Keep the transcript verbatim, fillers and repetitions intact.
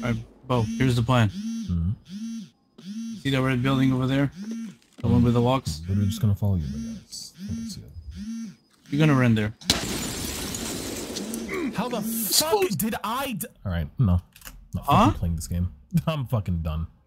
Alright, Beau, here's the plan. Mm-hmm. See that red building over there? The one with the locks? We're just gonna follow you, my guys. I can see it. You're gonna run there. How the fuck did I d- Alright, no. Not huh? fucking playing this game. I'm fucking done.